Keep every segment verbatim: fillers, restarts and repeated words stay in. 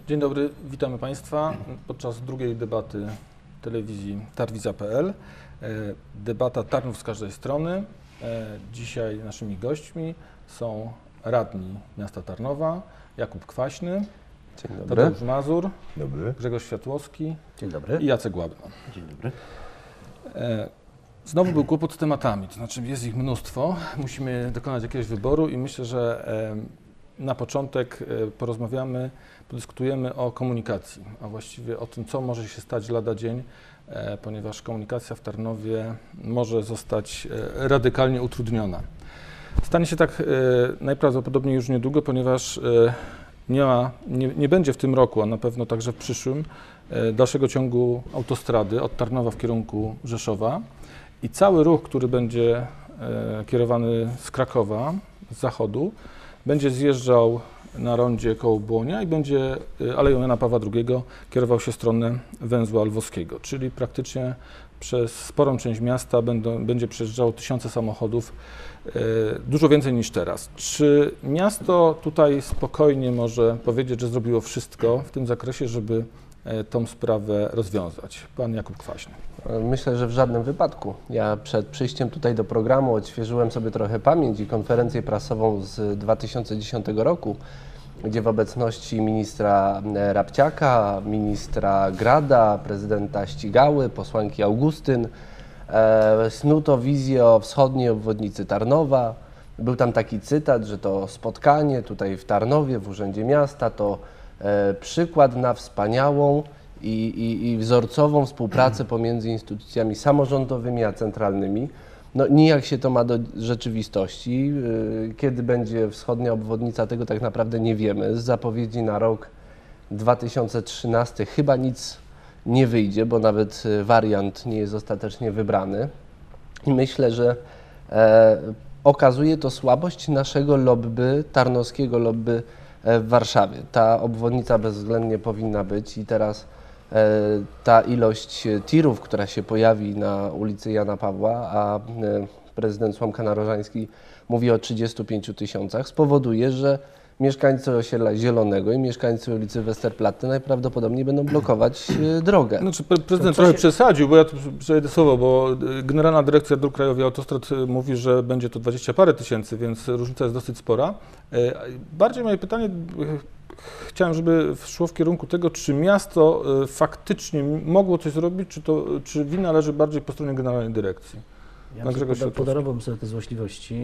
Dzień dobry, witamy Państwa podczas drugiej debaty telewizji Tarwizja kropka pe el. Debata Tarnów z każdej strony. Dzisiaj naszymi gośćmi są radni miasta Tarnowa, Jakub Kwaśny, Dzień dobry. Tadeusz Mazur, Dobry. Grzegorz Światłowski Dzień dobry. i Jacek Łabno. Dzień dobry. Znowu był kłopot z tematami, to znaczy jest ich mnóstwo, musimy dokonać jakiegoś wyboru i myślę, że na początek porozmawiamy, podyskutujemy o komunikacji, a właściwie o tym, co może się stać lada dzień, ponieważ komunikacja w Tarnowie może zostać radykalnie utrudniona. Stanie się tak najprawdopodobniej już niedługo, ponieważ nie, ma, nie, nie będzie w tym roku, a na pewno także w przyszłym, dalszego ciągu autostrady od Tarnowa w kierunku Rzeszowa i cały ruch, który będzie kierowany z Krakowa, z zachodu, będzie zjeżdżał na rondzie koło Błonia i będzie Aleją Jana Pawła drugiego kierował się w stronę węzła lwowskiego, czyli praktycznie przez sporą część miasta będą, będzie przejeżdżało tysiące samochodów, dużo więcej niż teraz. Czy miasto tutaj spokojnie może powiedzieć, że zrobiło wszystko w tym zakresie, żeby tą sprawę rozwiązać? Pan Jakub Kwaśny. Myślę, że w żadnym wypadku. Ja przed przyjściem tutaj do programu odświeżyłem sobie trochę pamięć i konferencję prasową z dwa tysiące dziesiątego roku, gdzie w obecności ministra Rabciaka, ministra Grada, prezydenta Ścigały, posłanki Augustyn e, snuto wizję o wschodniej obwodnicy Tarnowa. Był tam taki cytat, że to spotkanie tutaj w Tarnowie, w Urzędzie Miasta, to e, przykład na wspaniałą I, i, i wzorcową współpracę pomiędzy instytucjami samorządowymi a centralnymi. No, nijak się to ma do rzeczywistości. Kiedy będzie wschodnia obwodnica, tego tak naprawdę nie wiemy. Z zapowiedzi na rok dwa tysiące trzynasty chyba nic nie wyjdzie, bo nawet wariant nie jest ostatecznie wybrany. I myślę, że e, okazuje to słabość naszego lobby, tarnowskiego lobby w Warszawie. Ta obwodnica bezwzględnie powinna być i teraz ta ilość tirów, która się pojawi na ulicy Jana Pawła, a prezydent Słomka-Narożański mówi o trzydziestu pięciu tysiącach, spowoduje, że mieszkańcy osiedla Zielonego i mieszkańcy ulicy Westerplatte najprawdopodobniej będą blokować drogę. Znaczy, prezydent trochę się... przesadził, bo ja tu przejdę słowo, bo Generalna Dyrekcja Dróg Krajowych i Autostrad mówi, że będzie to dwadzieścia parę tysięcy, więc różnica jest dosyć spora. Bardziej moje pytanie, chciałem, żeby szło w kierunku tego, czy miasto faktycznie mogło coś zrobić, czy, to, czy wina leży bardziej po stronie Generalnej Dyrekcji? Ja poda podarowałbym sobie te złośliwości,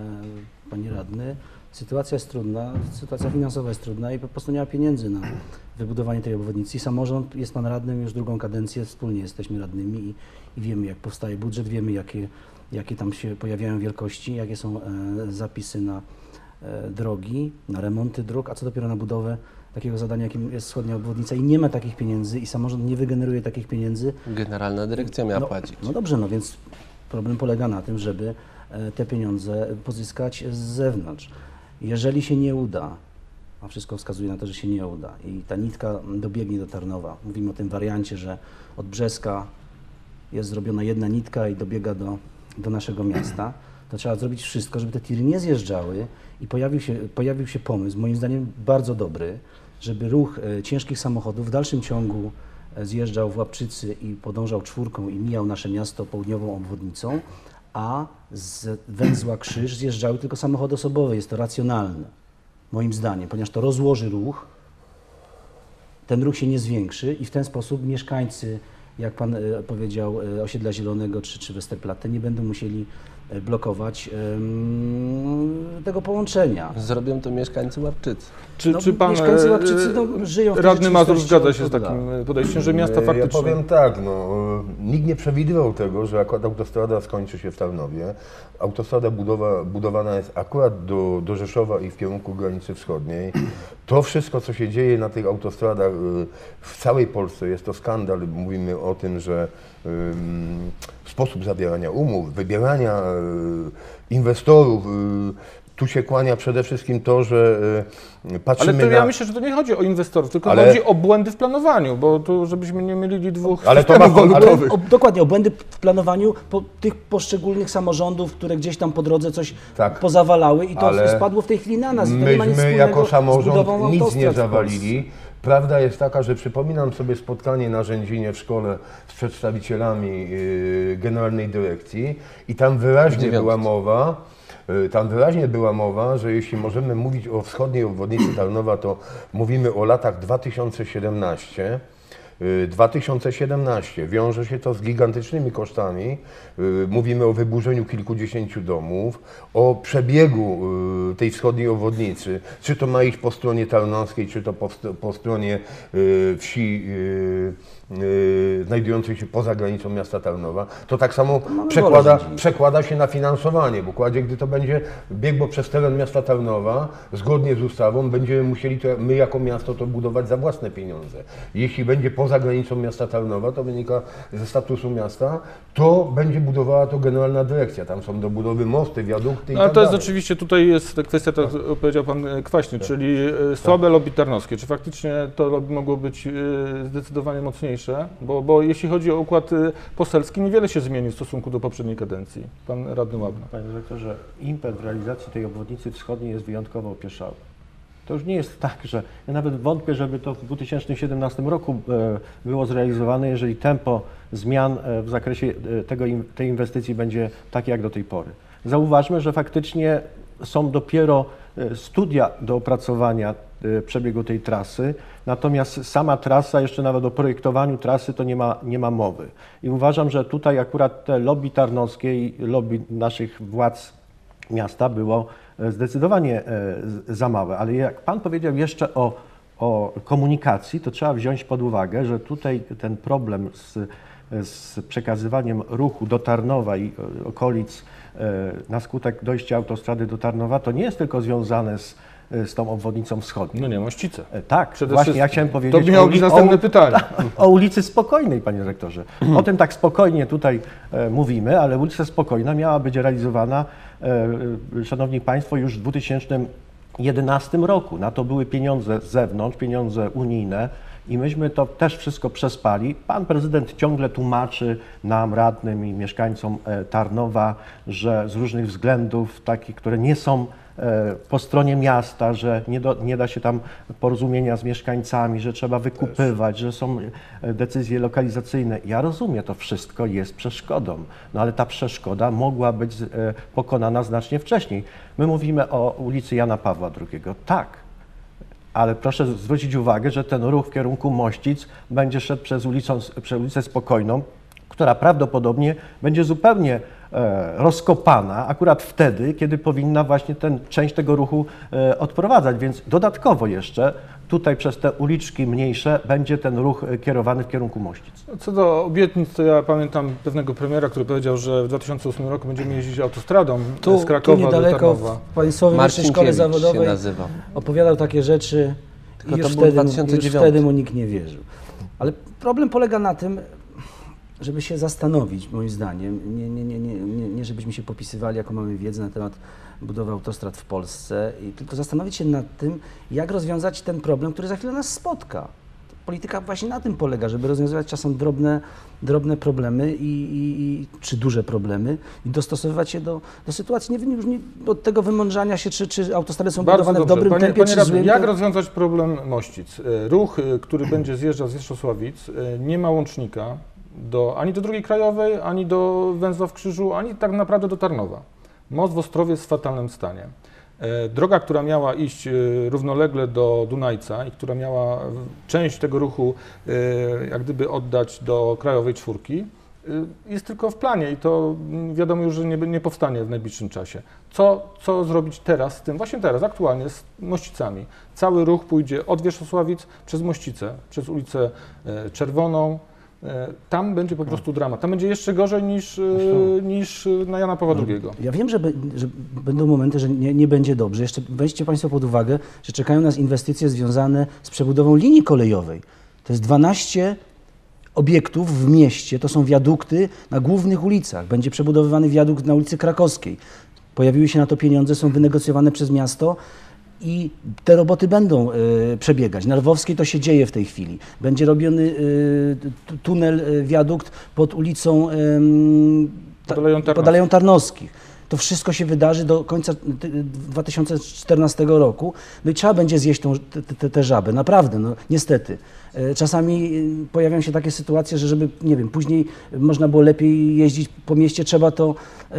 e, panie radny. Sytuacja jest trudna, sytuacja finansowa jest trudna i po prostu nie ma pieniędzy na wybudowanie tej obwodnicy. Samorząd, jest pan radnym już drugą kadencję, wspólnie jesteśmy radnymi i, i wiemy, jak powstaje budżet, wiemy, jakie, jakie tam się pojawiają wielkości, jakie są e, zapisy na e, drogi, na remonty dróg, a co dopiero na budowę takiego zadania, jakim jest wschodnia obwodnica i nie ma takich pieniędzy i samorząd nie wygeneruje takich pieniędzy. Generalna Dyrekcja miała no, płacić. No dobrze, no więc problem polega na tym, żeby te pieniądze pozyskać z zewnątrz. Jeżeli się nie uda, a wszystko wskazuje na to, że się nie uda i ta nitka dobiegnie do Tarnowa, mówimy o tym wariancie, że od Brzeska jest zrobiona jedna nitka i dobiega do, do naszego miasta, to trzeba zrobić wszystko, żeby te tiry nie zjeżdżały i pojawił się, pojawił się pomysł, moim zdaniem bardzo dobry, żeby ruch e, ciężkich samochodów w dalszym ciągu e, zjeżdżał w Łapczycy i podążał czwórką i mijał nasze miasto południową obwodnicą, a z węzła Krzyż zjeżdżały tylko samochody osobowe. Jest to racjonalne, moim zdaniem, ponieważ to rozłoży ruch, ten ruch się nie zwiększy i w ten sposób mieszkańcy, jak pan e, powiedział, e, osiedla Zielonego czy, czy Westerplatte nie będą musieli e, blokować e, tego połączenia. Zrobią to mieszkańcy Łapczycy. Czy, no, czy pan mieszkańcy Łapczycy no, żyją w radny Mazur zgadza się z od takim lat. podejściem, że miasta faktycznie... Ja powiem tak, no, nikt nie przewidywał tego, że akurat autostrada skończy się w Tarnowie. Autostrada budowa, budowana jest akurat do, do Rzeszowa i w kierunku granicy wschodniej. To wszystko, co się dzieje na tych autostradach w całej Polsce, jest to skandal. Mówimy o tym, że um, sposób zawierania umów, wybierania um, inwestorów, um, tu się kłania przede wszystkim to, że y, patrzymy Ale to na... ja myślę, że to nie chodzi o inwestorów, tylko Ale- chodzi o błędy w planowaniu, bo tu żebyśmy nie mylili dwóch Ale to systemów ma- ale- walutowych. O, dokładnie, o błędy w planowaniu po, tych poszczególnych samorządów, które gdzieś tam po drodze coś Tak. pozawalały i to Ale spadło w tej chwili na nas. I to nie ma nic Myśmy wspólnego jako z samorząd budową nic autostrad nie w Polsce. zawalili. Prawda jest taka, że przypominam sobie spotkanie na Rzędzinie w szkole z przedstawicielami yy, Generalnej Dyrekcji i tam wyraźnie Dziewiątki. była mowa, yy, tam wyraźnie była mowa, że jeśli możemy mówić o wschodniej obwodnicy Tarnowa, to mówimy o latach dwa tysiące siedemnastym. dwa tysiące siedemnasty. Wiąże się to z gigantycznymi kosztami. Yy, Mówimy o wyburzeniu kilkudziesięciu domów, o przebiegu yy, tej wschodniej obwodnicy. Czy to ma iść po stronie tarnowskiej, czy to po, st- po stronie yy, wsi yy, yy, znajdującej się poza granicą miasta Tarnowa. To tak samo mamy przekłada, wolę przekłada się na finansowanie, bo kładzie, gdy to będzie biegło przez teren miasta Tarnowa, zgodnie z ustawą, będziemy musieli to, my jako miasto to budować za własne pieniądze. Jeśli będzie poza granicą miasta Tarnowa, to wynika ze statusu miasta, to będzie budowała to Generalna Dyrekcja. Tam są do budowy mosty, wiadukty i No, ale tak to jest dalej. oczywiście, tutaj jest kwestia, tak jak powiedział Pan Kwaśny, czyli e, słabe lobby tarnowskie. Czy faktycznie to lobby mogło być e, zdecydowanie mocniejsze? Bo, bo jeśli chodzi o układ e, poselski, niewiele się zmieni w stosunku do poprzedniej kadencji. Pan Radny Łabna. Panie dyrektorze, impet w realizacji tej obwodnicy wschodniej jest wyjątkowo opieszały. To już nie jest tak, że ja nawet wątpię, żeby to w dwa tysiące siedemnastym roku e, było zrealizowane, jeżeli tempo zmian e, w zakresie e, tego, in- tej inwestycji będzie takie jak do tej pory. Zauważmy, że faktycznie są dopiero e, studia do opracowania e, przebiegu tej trasy, natomiast sama trasa, jeszcze nawet o projektowaniu trasy to nie ma, nie ma mowy. I uważam, że tutaj akurat te lobby tarnowskie i lobby naszych władz miasta było zdecydowanie e, z- za małe, ale jak Pan powiedział jeszcze o, o komunikacji, to trzeba wziąć pod uwagę, że tutaj ten problem z, z przekazywaniem ruchu do Tarnowa i e, okolic e, na skutek dojścia autostrady do Tarnowa, to nie jest tylko związane z, z tą obwodnicą wschodnią. No nie, Mościce. E, Tak, Przede właśnie ja wszystkim. chciałem powiedzieć To miało o być uli- następne o- pytanie. o ulicy Spokojnej, panie rektorze. O tym tak spokojnie tutaj e, mówimy, ale ulica Spokojna miała być realizowana, e, e, szanowni państwo, już w dwa tysiące jedenastym roku. Na to były pieniądze z zewnątrz, pieniądze unijne i myśmy to też wszystko przespali. Pan prezydent ciągle tłumaczy nam, radnym i mieszkańcom e, Tarnowa, że z różnych względów, takich, które nie są e, po stronie miasta, że nie, do, nie da się tam porozumienia z mieszkańcami, że trzeba wykupywać, że są e, decyzje lokalizacyjne. Ja rozumiem, to wszystko jest przeszkodą, no ale ta przeszkoda mogła być e, pokonana znacznie wcześniej. My mówimy o ulicy Jana Pawła drugiego. Tak, ale proszę zwrócić uwagę, że ten ruch w kierunku Mościc będzie szedł przez ulicę, przez ulicę Spokojną, która prawdopodobnie będzie zupełnie e, rozkopana akurat wtedy, kiedy powinna właśnie ten, część tego ruchu e, odprowadzać. Więc dodatkowo jeszcze tutaj przez te uliczki mniejsze będzie ten ruch e, kierowany w kierunku Mościc. Co do obietnic, to ja pamiętam pewnego premiera, który powiedział, że w dwa tysiące ósmym roku będziemy jeździć autostradą Tu, z tu Krakowa do niedaleko Tarnowa. w Państwowej Wyższej Szkole Marcinkiewicz się Zawodowej nazywa. opowiadał takie rzeczy Tylko i to już był wtedy, dwa tysiące już dziewiąty. wtedy mu nikt nie wierzył. Ale problem polega na tym, żeby się zastanowić, moim zdaniem, nie, nie, nie, nie, nie, nie żebyśmy się popisywali, jaką mamy wiedzę na temat budowy autostrad w Polsce, i tylko zastanowić się nad tym, jak rozwiązać ten problem, który za chwilę nas spotka. Polityka właśnie na tym polega, żeby rozwiązywać czasem drobne, drobne problemy i, i, i, czy duże problemy i dostosowywać się do, do sytuacji. Nie, nie, już nie od tego wymądrzania się, czy, czy autostrady są Bardzo budowane dobrze. w dobrym Panie, tempie, panie czy radny, złym. jak to- rozwiązać problem Mościc? E, Ruch, e, który będzie zjeżdżał z Wierzchosławic, e, nie ma łącznika do, ani do Drugiej Krajowej, ani do węzła w Krzyżu, ani tak naprawdę do Tarnowa. Most w Ostrowie jest w fatalnym stanie. E, Droga, która miała iść e, równolegle do Dunajca i która miała w- część tego ruchu e, jak gdyby oddać do Krajowej Czwórki, e, jest tylko w planie i to mm, wiadomo już, że nie, nie powstanie w najbliższym czasie. Co, co zrobić teraz z tym, właśnie teraz, aktualnie z Mościcami? Cały ruch pójdzie od Wierzchosławic przez Mościce, przez ulicę e, Czerwoną. E, Tam będzie po prostu dramat. Tam będzie jeszcze gorzej niż, e, niż na Jana Pawła drugiego. Ja wiem, że, be, że będą momenty, że nie, nie będzie dobrze. Jeszcze weźcie Państwo pod uwagę, że czekają nas inwestycje związane z przebudową linii kolejowej. To jest dwanaście obiektów w mieście, to są wiadukty na głównych ulicach. Będzie przebudowywany wiadukt na ulicy Krakowskiej. pojawiły się na to pieniądze, są wynegocjowane przez miasto i te roboty będą y, przebiegać. Na Lwowskiej to się dzieje w tej chwili. Będzie robiony y, t- tunel, y, wiadukt pod ulicą y, ta, Pod Aleją Tarnowskich. pod Aleją Tarnowskich. To wszystko się wydarzy do końca dwa tysiące czternastego roku. No i trzeba będzie zjeść tą, te, te, te żaby, naprawdę, no niestety. Czasami pojawiają się takie sytuacje, że żeby, nie wiem, później można było lepiej jeździć po mieście, trzeba to,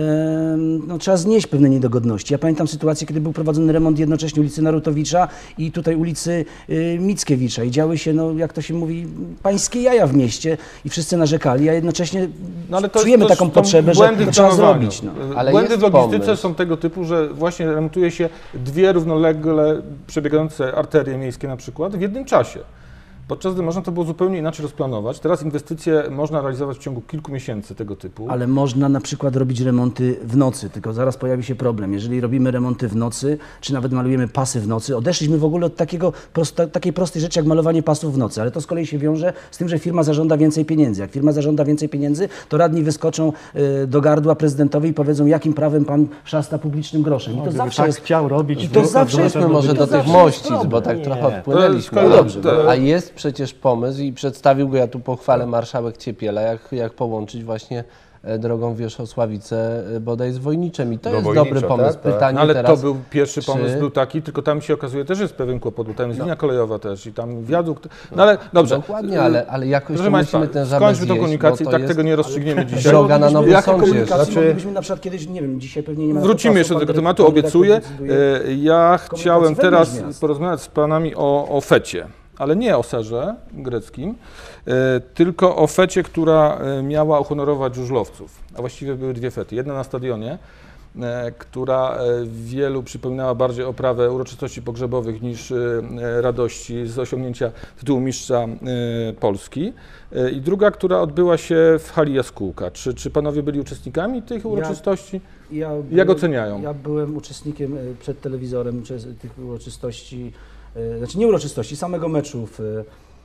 no, trzeba znieść pewne niedogodności. Ja pamiętam sytuację, kiedy był prowadzony remont jednocześnie ulicy Narutowicza i tutaj ulicy Mickiewicza i działy się, no jak to się mówi, pańskie jaja w mieście i wszyscy narzekali, a jednocześnie No, ale to czujemy jest, to taką są potrzebę, że błędy to w trzeba planowaniu. zrobić. No. Ale Błędy jest w logistyce pomysł. są tego typu, że właśnie remontuje się dwie równolegle przebiegające arterie miejskie na przykład w jednym czasie. Podczas gdy można to było zupełnie inaczej rozplanować. Teraz inwestycje można realizować w ciągu kilku miesięcy tego typu. Ale można na przykład robić remonty w nocy, tylko zaraz pojawi się problem. Jeżeli robimy remonty w nocy, czy nawet malujemy pasy w nocy, odeszliśmy w ogóle od takiego prosta, takiej prostej rzeczy jak malowanie pasów w nocy, ale to z kolei się wiąże z tym, że firma zażąda więcej pieniędzy. Jak firma zażąda więcej pieniędzy, to radni wyskoczą y, do gardła prezydentowi i powiedzą, jakim prawem pan szasta publicznym groszem. I to Gdyby zawsze tak jest... chciał robić, I to to zawsze to jest- to Przejdźmy może byłby- do to tych zawsze jest mościc, bo tak Nie. trochę To odpłynęliśmy. jest No dobrze, kolejne. a jest przecież pomysł i przedstawił go, ja tu pochwalę marszałek Ciepiela, jak, jak połączyć właśnie e, drogą Wierzchosławice e, bodaj z Wojniczem. I to Do jest Wojnicza, dobry pomysł. tak, tak. Pytanie No ale teraz, to był pierwszy czy- pomysł, był taki, tylko tam się okazuje też jest pewien kłopot, bo tam jest linia kolejowa też i tam wiadukt. No ale dobrze. Dokładnie, ale, ale jakoś Proszę to Państwa, musimy tę żabę skończmy tą zjeść, komunikację i bo to tak jest tego nie rozstrzygniemy dzisiaj. droga na Nowy Jaką Sącz jest. komunikację Znaczy- moglibyśmy na przykład kiedyś, nie wiem, dzisiaj pewnie nie ma... Wrócimy czasu, jeszcze do pan tego dyrektor- tematu, pan dyrektor obiecuję. decyduje. E, Ja chciałem wewnątrz teraz miasta. porozmawiać z Panami o, o fecie, ale nie o serze greckim, e, tylko o fecie, która e, miała uhonorować żużlowców, a właściwie były dwie fety. Jedna na stadionie, e, która e, wielu przypominała bardziej oprawę uroczystości pogrzebowych niż e, radości z osiągnięcia tytułu mistrza e, Polski. E, I druga, która odbyła się w hali Jaskółka. Czy, czy Panowie byli uczestnikami tych uroczystości? Ja Jak byłem- oceniają? Ja byłem uczestnikiem e, przed telewizorem czy, tych uroczystości, e, znaczy nie uroczystości, samego meczu w, e,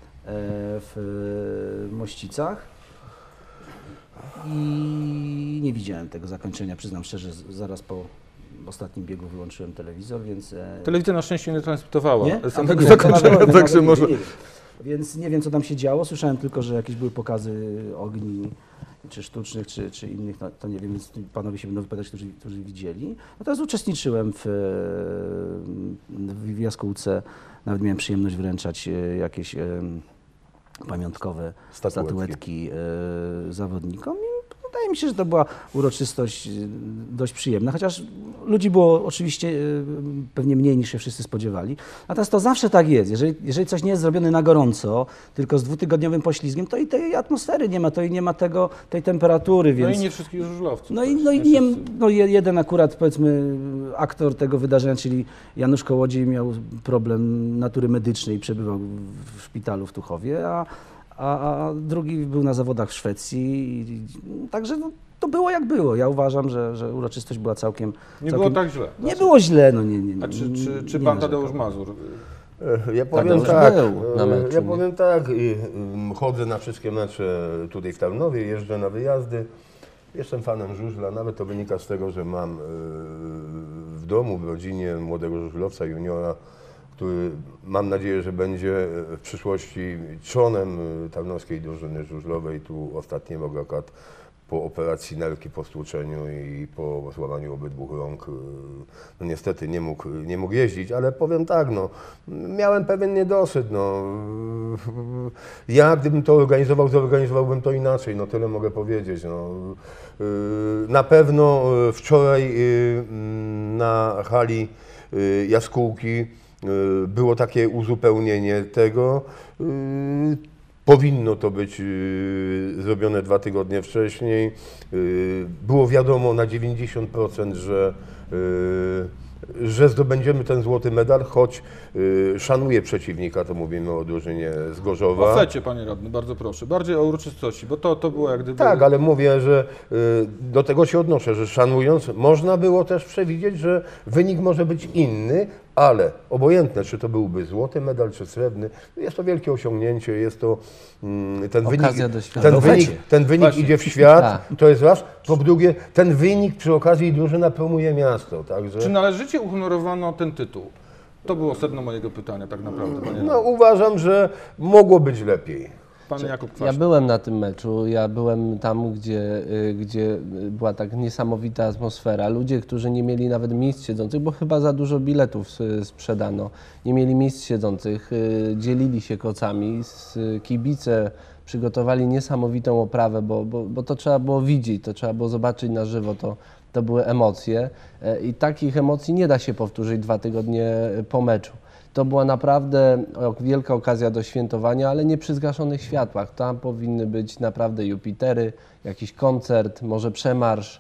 w Mościcach i nie widziałem tego zakończenia, przyznam szczerze, z- zaraz po ostatnim biegu wyłączyłem telewizor, więc... e, Telewizja na szczęście nie transmitowała Nie? samego A, nie, zakończenia, to nawet- także nawet może... nie wiem. Więc nie wiem, co tam się działo. Słyszałem tylko, że jakieś były pokazy ogni, czy sztucznych, czy, czy innych, no, to nie wiem, więc panowie się będą wypowiadać, którzy, którzy widzieli. Natomiast uczestniczyłem w, w Jaskółce, nawet miałem przyjemność wręczać e, jakieś e, pamiątkowe Statuetki. statuetki e, zawodnikom. I wydaje mi się, że to była uroczystość e, dość przyjemna, chociaż ludzi było oczywiście e, pewnie mniej niż się wszyscy spodziewali. Natomiast to zawsze tak jest. Jeżeli, jeżeli coś nie jest zrobione na gorąco, tylko z dwutygodniowym poślizgiem, to i tej atmosfery nie ma, to i nie ma tego, tej temperatury, No więc... i nie wszystkich żużlowców. No i, też, no i nie nie, wszyscy. no je- jeden akurat, powiedzmy, aktor tego wydarzenia, czyli Janusz Kołodziej, miał problem natury medycznej i przebywał w szpitalu w Tuchowie, a, a, a drugi był na zawodach w Szwecji. I, i, także no, to było jak było. Ja uważam, że, że uroczystość była całkiem... Nie całkiem, było tak źle. Nie było źle, no nie, nie, nie. A czy, czy, czy nie pan narzekam. Tadeusz Mazur? E, Ja powiem Tadeusz tak, był na e, meczu, ja nie? powiem tak, i, ym, chodzę na wszystkie mecze tutaj w Tarnowie, jeżdżę na wyjazdy, jestem fanem żużla, nawet to wynika z tego, że mam e, w domu, w rodzinie młodego żużlowca, juniora, który mam nadzieję, że będzie w przyszłości trzonem e, tarnowskiej drużyny żużlowej, tu ostatniego akurat po operacji nerki, po stłuczeniu i po złamaniu obydwu rąk, no niestety nie mógł, nie mógł jeździć, ale powiem tak, no, miałem pewien niedosyt, no. Ja gdybym to organizował, zorganizowałbym to inaczej, no tyle mogę powiedzieć, no. Na pewno wczoraj na hali Jaskółki było takie uzupełnienie tego. Powinno to być y, zrobione dwa tygodnie wcześniej. Y, było wiadomo na dziewięćdziesiąt procent, że, y, że zdobędziemy ten złoty medal, choć y, szanuję przeciwnika, to mówimy o drużynie z Gorzowa. O fecie, panie radny, bardzo proszę. Bardziej o uroczystości, bo to, to było jak gdyby... Tak, ale mówię, że y, do tego się odnoszę, że szanując, można było też przewidzieć, że wynik może być inny, Ale obojętne, czy to byłby złoty medal, czy srebrny, jest to wielkie osiągnięcie, jest to mm, ten wynik, Okazja do świata. ten Zaufajcie. wynik, ten wynik Właśnie. idzie w świat, Tak. to jest raz. Po drugie, ten wynik przy okazji drużyna promuje miasto, także... Czy należycie uhonorowano ten tytuł? To było sedno mojego pytania tak naprawdę, panie No radny. uważam, że mogło być lepiej. Pan Jakub Ja Kwaśny. byłem na tym meczu, ja byłem tam, gdzie, y, gdzie była tak niesamowita atmosfera. Ludzie, którzy nie mieli nawet miejsc siedzących, bo chyba za dużo biletów s- sprzedano, nie mieli miejsc siedzących, y, dzielili się kocami, s- kibice przygotowali niesamowitą oprawę, bo, bo, bo to trzeba było widzieć, to trzeba było zobaczyć na żywo, to, to były emocje e, i takich emocji nie da się powtórzyć dwa tygodnie po meczu. To była naprawdę o- wielka okazja do świętowania, ale nie przy zgaszonych światłach. Tam powinny być naprawdę Jupitery, jakiś koncert, może przemarsz,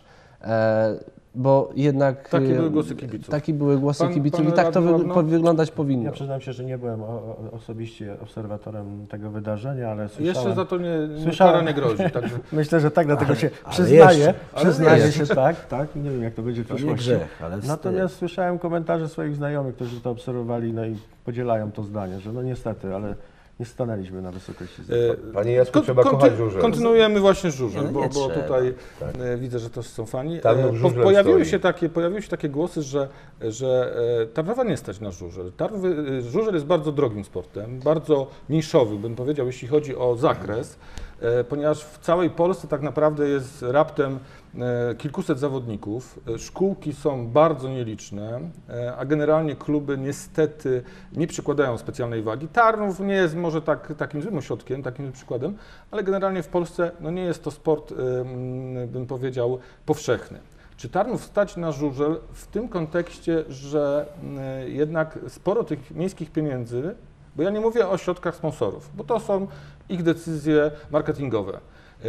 e, bo jednak... Takie e, były głosy kibiców. Takie były głosy Pan- kibiców pan i tak to radny wy, Ładno? po- wyglądać powinno. Ja przyznam się, że nie byłem o, o, osobiście obserwatorem tego wydarzenia, ale słyszałem... Jeszcze za to nie, nie Słyszałem. kara nie grozi. Także Myślę, że tak, dlatego się ale przyznaję, jeszcze, ale przyznaję jeszcze. się tak, tak, nie wiem jak to będzie w To nie przyszłości. grzech, ale wstyd. Natomiast słyszałem komentarze swoich znajomych, którzy to obserwowali, no i podzielają to zdanie, że no niestety, ale nie stanęliśmy na wysokości zadania. e, Panie Jacku, Kon- trzeba konty- kochać żużel. Kontynuujemy właśnie żużel, Nie, no bo, nie bo trzeba. tutaj Tak. e, widzę, że to są fani. Tarnów E, po, żużlem pojawiły, stoi. się takie, pojawiły się takie głosy, że, że e, Tarnowa nie stać na żużel. Tarnowy, e, żużel jest bardzo drogim sportem, bardzo niszowy, bym powiedział, jeśli chodzi o zakres, e, ponieważ w całej Polsce tak naprawdę jest raptem e, kilkuset zawodników. E, Szkółki są bardzo nieliczne, e, a generalnie kluby niestety nie przykładają specjalnej wagi. Tarnów nie jest może tak, takim złym ośrodkiem, takim przykładem, ale generalnie w Polsce no nie jest to sport, e, m, bym powiedział, powszechny. Czy Tarnów stać na żużel w tym kontekście, że m, jednak sporo tych miejskich pieniędzy, bo ja nie mówię o środkach sponsorów, bo to są ich decyzje marketingowe. E,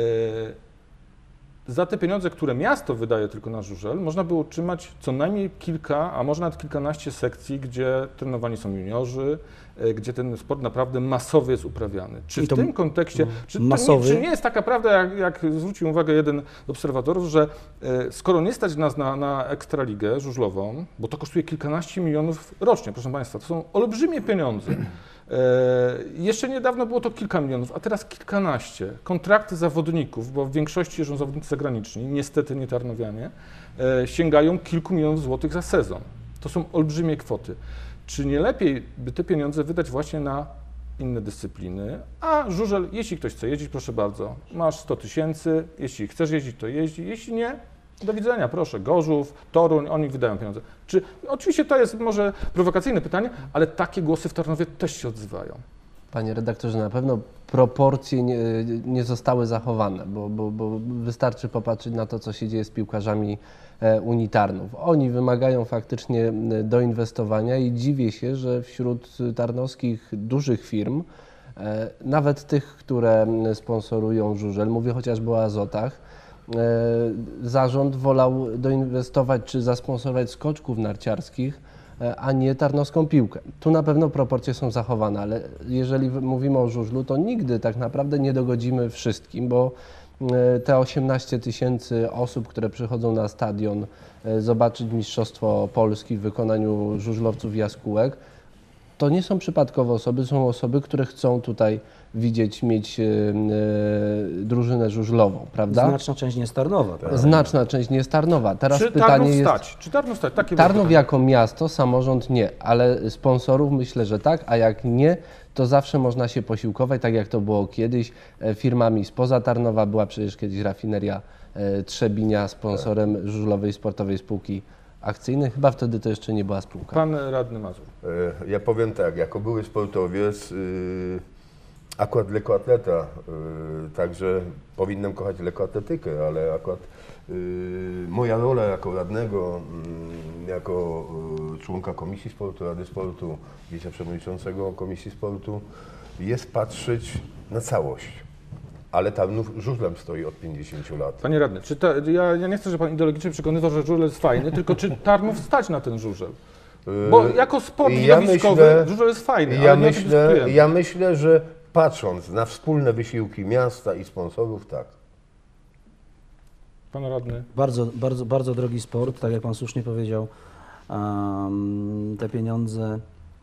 Za te pieniądze, które miasto wydaje tylko na żużel, można by utrzymać co najmniej kilka, a może nawet kilkanaście sekcji, gdzie trenowani są juniorzy, e, gdzie ten sport naprawdę masowy jest uprawiany. Czy I w to tym kontekście, czy, to nie, masowy- czy nie jest taka prawda, jak, jak zwrócił uwagę jeden z obserwatorów, że e, skoro nie stać nas na, na ekstraligę żużlową, bo to kosztuje kilkanaście milionów rocznie, proszę Państwa, to są olbrzymie pieniądze. E, jeszcze niedawno było to kilka milionów, a teraz kilkanaście. Kontrakty zawodników, bo w większości jeżdżą zawodnicy zagraniczni, niestety nie tarnowianie, e, sięgają kilku milionów złotych za sezon. To są olbrzymie kwoty. Czy nie lepiej by te pieniądze wydać właśnie na inne dyscypliny? A żużel, jeśli ktoś chce jeździć, proszę bardzo, masz sto tysięcy, jeśli chcesz jeździć, to jeździ, jeśli nie, do widzenia, proszę, Gorzów, Toruń, oni wydają pieniądze. Czy, oczywiście to jest może prowokacyjne pytanie, ale takie głosy w Tarnowie też się odzywają. Panie redaktorze, na pewno proporcje nie, nie zostały zachowane, bo, bo, bo wystarczy popatrzeć na to, co się dzieje z piłkarzami e, Unii Tarnów. Oni wymagają faktycznie e, doinwestowania i dziwię się, że wśród tarnowskich dużych firm, e, nawet tych, które m, sponsorują żużel, mówię chociażby o Azotach, e, zarząd wolał doinwestować czy zasponsorować skoczków narciarskich, e, a nie tarnowską piłkę. Tu na pewno proporcje są zachowane, ale jeżeli w- mówimy o żużlu, to nigdy tak naprawdę nie dogodzimy wszystkim, bo e, te osiemnaście tysięcy osób, które przychodzą na stadion e, zobaczyć Mistrzostwo Polski w wykonaniu żużlowców i jaskółek, to nie są przypadkowe osoby, są osoby, które chcą tutaj widzieć, mieć e, e, drużynę żużlową, prawda? Znaczna część nie jest Tarnowa. prawda? Znaczna część nie jest Tarnowa. Teraz Czy pytanie Tarnów jest... stać? Czy Tarnów stać? Takie było Tarnów pytanie. jako miasto, samorząd nie, ale sponsorów myślę, że tak, a jak nie, to zawsze można się posiłkować, tak jak to było kiedyś, e, firmami spoza Tarnowa. Była przecież kiedyś rafineria e, Trzebinia sponsorem żużlowej sportowej spółki akcyjnej. Chyba wtedy to jeszcze nie była spółka. Pan radny Mazur. E, Ja powiem tak, jako były sportowiec, y, akurat lekkoatleta, y, także powinienem kochać lekkoatletykę, ale akurat y, moja rola jako radnego, y, jako y, członka Komisji Sportu, Rady Sportu, wiceprzewodniczącego Komisji Sportu jest patrzeć na całość. Ale Tarnów żużlem stoi od pięćdziesięciu lat. Panie radny, czy ta, ja, ja nie chcę, żeby pan ideologicznie przekonywał, że żużel jest fajny, tylko czy Tarnów stać na ten żużel? Bo jako sport I ja widowiskowy myślę- żużel jest fajny, Ja ale nie o tym myślę, dyskutujemy. ja myślę, że patrząc na wspólne wysiłki miasta i sponsorów, tak. Pan radny. Bardzo, bardzo, bardzo drogi sport, tak jak Pan słusznie powiedział. Um, te pieniądze,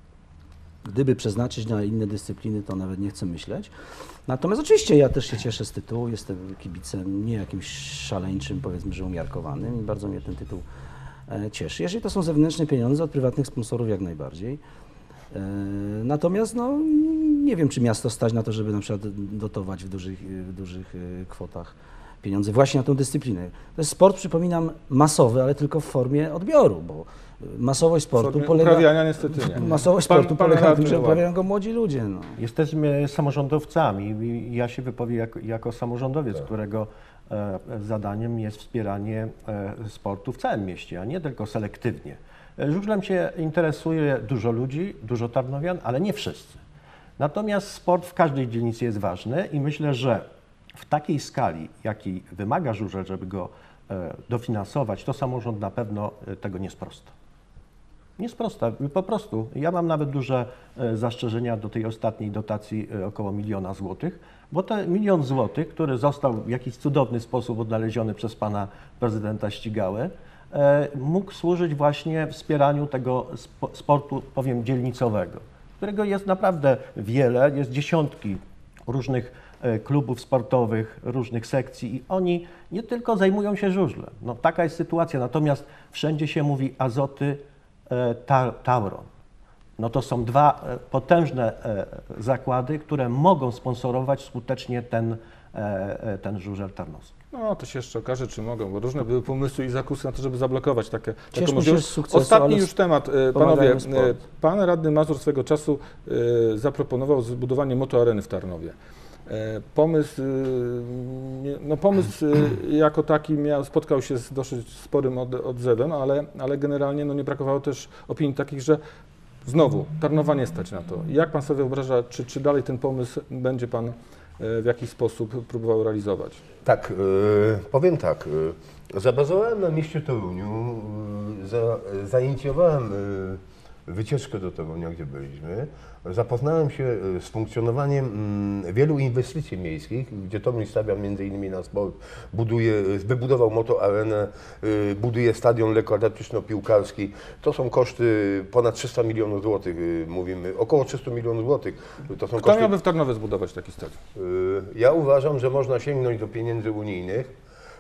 gdyby przeznaczyć na inne dyscypliny, to nawet nie chcę myśleć. Natomiast oczywiście ja też się cieszę z tytułu, jestem kibicem nie jakimś szaleńczym, powiedzmy, że umiarkowanym i bardzo mnie ten tytuł e, cieszy. Jeżeli to są zewnętrzne pieniądze od prywatnych sponsorów, jak najbardziej. E, natomiast no, nie wiem, czy miasto stać na to, żeby na przykład dotować w dużych, w dużych e, kwotach pieniądze właśnie na tę dyscyplinę. To jest sport, przypominam, masowy, ale tylko w formie odbioru, bo masowość sportu Formie polega... uprawiania niestety nie. Masowość Pan- sportu pan polega na radny tym, że uważa. uprawiają go młodzi ludzie. No. Jesteśmy samorządowcami i ja się wypowiem jako, jako samorządowiec, którego e, zadaniem jest wspieranie e, sportu w całym mieście, a nie tylko selektywnie. E, Żużlem się interesuje dużo ludzi, dużo tarnowian, ale nie wszyscy. Natomiast sport w każdej dzielnicy jest ważny i myślę, że w takiej skali, jakiej wymaga żużel, żeby go e, dofinansować, to samorząd na pewno e, tego nie sprosta. Nie sprosta, po prostu. Ja mam nawet duże e, zastrzeżenia do tej ostatniej dotacji e, około miliona złotych, bo ten milion złotych, który został w jakiś cudowny sposób odnaleziony przez pana prezydenta Ścigałę, e, mógł służyć właśnie wspieraniu tego spo, sportu, powiem, dzielnicowego, którego jest naprawdę wiele, jest dziesiątki różnych e, klubów sportowych, różnych sekcji i oni nie tylko zajmują się żużlem. No, taka jest sytuacja, natomiast wszędzie się mówi Azoty, Ta- Tauron. No to są dwa e, potężne e, zakłady, które mogą sponsorować skutecznie ten, e, e, ten żużel tarnowski. No, to się jeszcze okaże, czy mogą, bo różne były pomysły i zakusy na to, żeby zablokować takie, taką Cieszmy się możliwość. z sukcesu, Ostatni ale już temat. e, Panowie, pomagajmy e, sport. pan radny Mazur swego czasu e, zaproponował zbudowanie motoareny w Tarnowie. E, Pomysł, e, nie- no pomysł e, jako taki miał, spotkał się z dosyć sporym od- odzewem, ale, ale generalnie no, nie brakowało też opinii takich, że znowu Tarnowa nie stać na to. Jak pan sobie wyobraża, czy, czy dalej ten pomysł będzie pan e, w jakiś sposób próbował realizować? Tak, y, powiem tak. Y, zabazowałem na mieście Toruniu, y, za, zainicjowałem y, wycieczkę do Torunia, gdzie byliśmy. Zapoznałem się y, z funkcjonowaniem mm, wielu inwestycji miejskich, gdzie Toruń stawia między innymi na sport, buduje, y, wybudował motoarenę, y, buduje stadion lekkoatletyczno-piłkarski. To są koszty ponad trzysta milionów złotych, y, mówimy, około trzysta milionów złotych. To są Kto koszty. miałby w Tarnowie zbudować taki stadion? Y, Ja uważam, że można sięgnąć do pieniędzy unijnych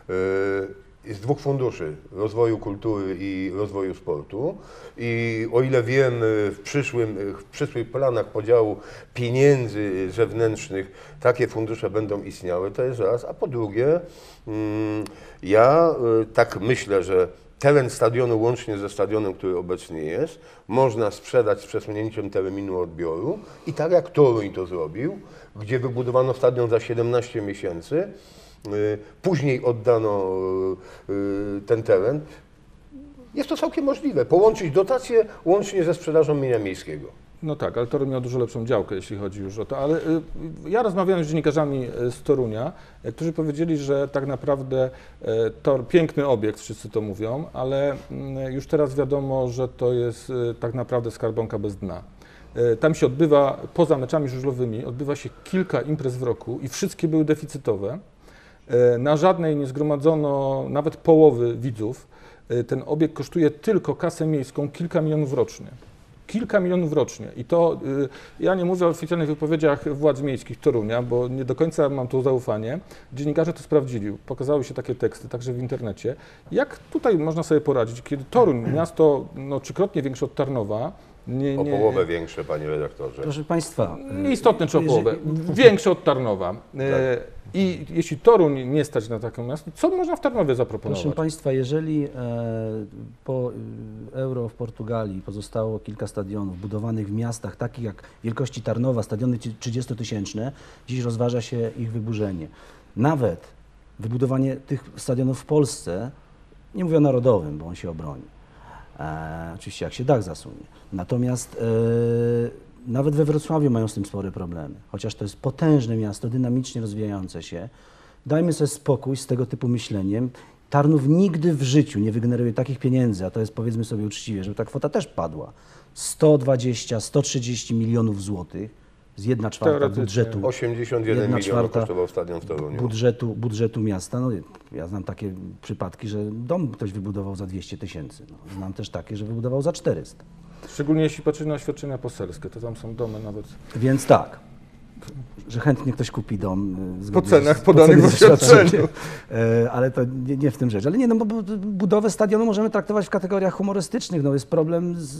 y, z dwóch funduszy, rozwoju kultury i rozwoju sportu. I o ile wiem, y, w, przyszłym, y, w przyszłych planach podziału pieniędzy zewnętrznych takie fundusze będą istniały, to jest raz. A po drugie, mm, ja y, tak myślę, że teren stadionu łącznie ze stadionem, który obecnie jest, można sprzedać z przesunięciem terminu odbioru i tak jak Toruń to zrobił, gdzie wybudowano stadion za siedemnaście miesięcy, y, później oddano y, y, ten teren. Jest to całkiem możliwe. Połączyć dotacje łącznie ze sprzedażą mienia miejskiego. No tak, ale Toruń miał dużo lepszą działkę, jeśli chodzi już o to. Ale y, ja rozmawiałem z dziennikarzami y, z Torunia, y, którzy powiedzieli, że tak naprawdę y, Tor, piękny obiekt, wszyscy to mówią, ale y, już teraz wiadomo, że to jest y, tak naprawdę skarbonka bez dna. Y, Tam się odbywa, poza meczami żużlowymi, odbywa się kilka imprez w roku i wszystkie były deficytowe. Y, Na żadnej nie zgromadzono nawet połowy widzów. Y, Ten obiekt kosztuje tylko kasę miejską kilka milionów rocznie. Kilka milionów rocznie. I to, y, ja nie mówię o oficjalnych wypowiedziach władz miejskich Torunia, bo nie do końca mam tu zaufanie. Dziennikarze to sprawdzili, pokazały się takie teksty, także w internecie. Jak tutaj można sobie poradzić, kiedy Toruń, miasto no, trzykrotnie większe od Tarnowa, nie, O nie, połowę większe, panie redaktorze. Proszę Państwa, nieistotne czy o jeżeli- połowę, większe od Tarnowa. E, I jeśli Toruń nie stać na takie miasto, co można w Tarnowie zaproponować? Proszę Państwa, jeżeli e, po e, Euro w Portugalii pozostało kilka stadionów budowanych w miastach takich jak wielkości Tarnowa, stadiony trzydziestotysięczne, dziś rozważa się ich wyburzenie. Nawet wybudowanie tych stadionów w Polsce, nie mówię o narodowym, bo on się obroni, e, oczywiście jak się dach zasunie. Natomiast e, nawet we Wrocławiu mają z tym spore problemy, chociaż to jest potężne miasto, dynamicznie rozwijające się. Dajmy sobie spokój z tego typu myśleniem. Tarnów nigdy w życiu nie wygeneruje takich pieniędzy, a to jest, powiedzmy sobie uczciwie, żeby ta kwota też padła. sto dwadzieścia, sto trzydzieści milionów złotych z jedna czwarta Teoretycznie. budżetu. osiemdziesiąt jeden Jedna milionów czwarta kosztował stadion w Toruniu. budżetu, budżetu miasta. No, ja znam takie przypadki, że dom ktoś wybudował za dwieście tysięcy. No, znam też takie, że wybudował za czterysta. Szczególnie jeśli patrzymy na oświadczenia poselskie, to tam są domy nawet Więc tak, że chętnie ktoś kupi dom. y, po zgodnie cenach z- podanych w cenie z oświadczeniu. oświadczenia. E, Ale to nie, nie w tym rzecz. Ale nie, no bo bu- budowę stadionu możemy traktować w kategoriach humorystycznych. No jest problem z,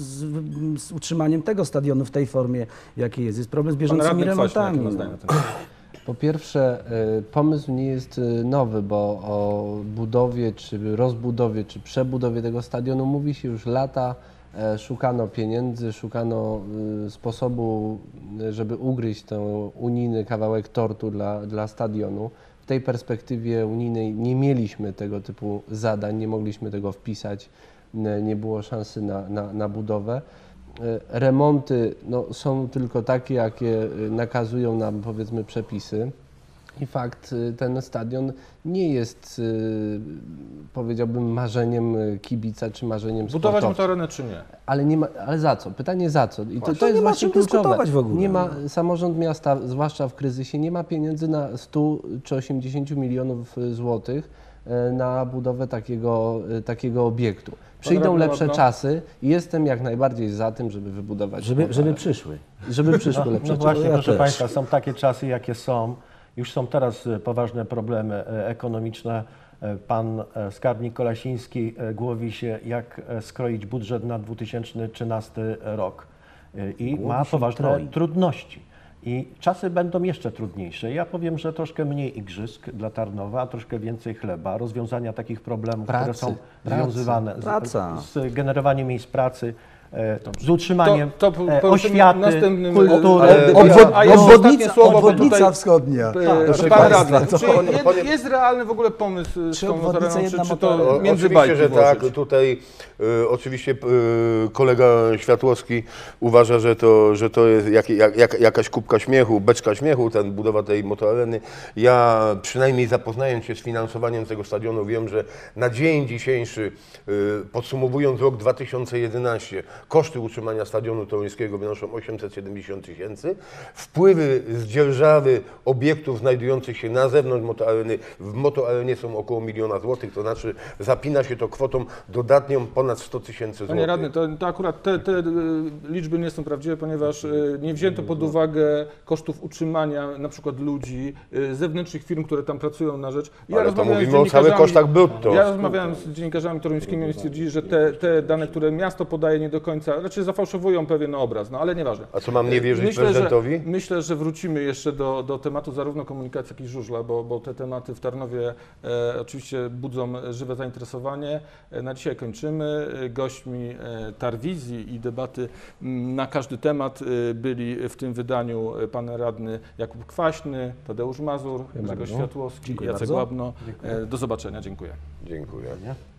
z utrzymaniem tego stadionu w tej formie, jakiej jest. Jest problem z Pan bieżącymi radny Kwaśny, jakie remontami. ma no. zdanie na ten temat? Po pierwsze, y, pomysł nie jest y, nowy, bo o budowie, czy rozbudowie, czy przebudowie tego stadionu mówi się już lata. E, Szukano pieniędzy, szukano y, sposobu, y, żeby ugryźć ten unijny kawałek tortu dla, dla stadionu. W tej perspektywie unijnej nie mieliśmy tego typu zadań, nie mogliśmy tego wpisać, y, nie było szansy na, na, na budowę. E, Remonty no, są tylko takie, jakie y, nakazują nam, powiedzmy, przepisy. I fakt, y, ten stadion nie jest, y, powiedziałbym, marzeniem y, kibica czy marzeniem Budować sportowca. motorenę czy nie? Ale, nie ma, ale za co? Pytanie za co? I to, to Właśnie jest nie ma właśnie czym kluczowe. dyskutować w ogóle. Nie ma, samorząd miasta, zwłaszcza w kryzysie, nie ma pieniędzy na sto czy osiemdziesiąt milionów złotych e, na budowę takiego, e, takiego obiektu. Przyjdą radny lepsze Ładno? czasy i jestem jak najbardziej za tym, żeby wybudować Żeby, motorę. żeby przyszły. żeby przyszły lepsze No czasy. właśnie, ja proszę też. Państwa, są takie czasy, jakie są. Już są teraz e, poważne problemy e, ekonomiczne. E, Pan e, skarbnik Kolasiński e, głowi się, jak e, skroić budżet na dwa tysiące trzynasty rok E, i Głowi ma się poważne troi. trudności. I czasy będą jeszcze trudniejsze. Ja powiem, że troszkę mniej igrzysk dla Tarnowa, a troszkę więcej chleba, rozwiązania takich problemów, które Pracy, są pracy. związywane Praca. z, z generowaniem miejsc pracy, e, z utrzymaniem To- to po- e, po tym oświaty, następnym- kultury. Ale- e, Obwod- e, a jeszcze obwodnica, ostatnie słowo, bo obwodnica tutaj- wschodnia. E, proszę Pan państwa, radny, to- czy panie- jest, panie- jest realny w ogóle pomysł z Czy tą obwodnica motoreną, czy, jedna czy to motorena? O, między oczywiście, bajki że tak. włożyć? Tutaj y, oczywiście y, kolega Światłowski uważa, że to, że to jest jak, jak, jak, jakaś kubka śmiechu, beczka śmiechu, ten budowa tej motoreny. Ja przynajmniej zapoznając się z finansowaniem tego stadionu, wiem, że na dzień dzisiejszy, y, podsumowując rok dwa tysiące jedenasty, koszty utrzymania stadionu toruńskiego wynoszą osiemset siedemdziesiąt tysięcy. Wpływy z dzierżawy obiektów znajdujących się na zewnątrz motoareny w motoarenie są około miliona złotych, to znaczy zapina się to kwotą dodatnią ponad sto tysięcy Panie złotych. radny, to, to akurat te, te y, liczby nie są prawdziwe, ponieważ y, nie wzięto pod uwagę kosztów utrzymania na przykład ludzi, y, zewnętrznych firm, które tam pracują na rzecz. Ja Ale to rozmawiałem z mówimy o całych dziennikarzami- kosztach brutto. Ja rozmawiałem z dziennikarzami toruńskimi i stwierdzili, że te, te dane, które miasto podaje, nie do końca, raczej zafałszowują pewien obraz, no ale nieważne. A co, mam nie wierzyć Myślę, prezydentowi? Że, myślę, że wrócimy jeszcze do, do tematu zarówno komunikacji, jak i żużla, bo, bo te tematy w Tarnowie e, oczywiście budzą żywe zainteresowanie. E, na dzisiaj kończymy. E, Gośćmi e, Tarwizji i debaty m, na każdy temat e, byli w tym wydaniu e, pan radny Jakub Kwaśny, Tadeusz Mazur, Grzegorz bardzo. Światłowski, Dziękuję Jacek bardzo. Łabno. E, do zobaczenia, dziękuję. Dziękuję.